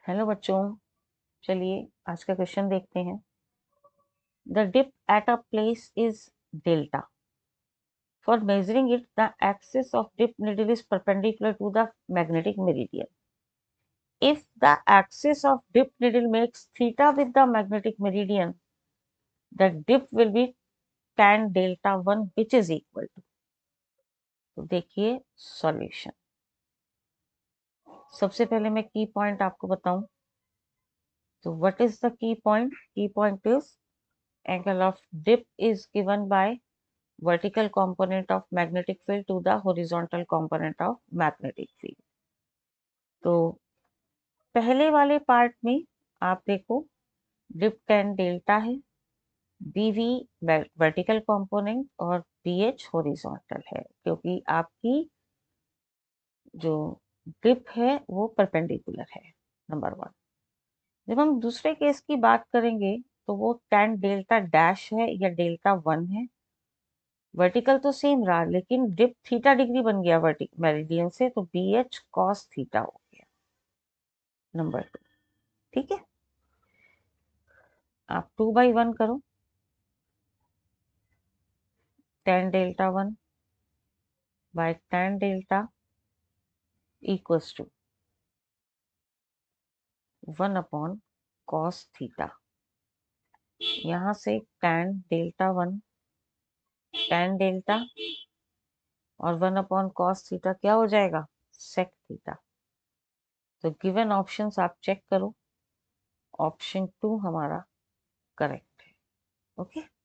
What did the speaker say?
Hello बच्चों, चलिए आज का क्वेश्चन देखते हैं। The dip at a place is delta. For measuring it the axis of dip needle is perpendicular to the magnetic meridian. If the axis of dip needle makes theta with the magnetic meridian, the dip will be tan delta 1 which is equal to. तो देखिए solution. सबसे पहले मैं की point आपको बताऊं तो what is the key point? Key point is angle of dip is given by vertical component of magnetic field to the horizontal component of magnetic field. तो पहले वाले पार्ट में आप देखो डिप tan डेल्टा है, BV वर्टिकल कंपोनेंट और BH horizontal है, क्योंकि आपकी जो डिप है वो परपेंडिकुलर है। नंबर 1। जब हम दूसरे केस की बात करेंगे तो वो tan डेल्टा डैश है या डेल्टा 1 है। वर्टिकल तो सेम रहा लेकिन डिप थीटा डिग्री बन गया वर्टिकल मेरिडियन से, तो BH cos थीटा हो गया। नंबर 2, ठीक है। आप 2/1 करो, tan delta 1 by tan delta equals to 1/cos theta. यहाँ से tan डेल्टा 1 tan डेल्टा और 1/cos थीटा क्या हो जाएगा? sec theta. तो गिवन ऑप्शंस आप चेक करो, ऑप्शन 2 हमारा करेक्ट है। ओके।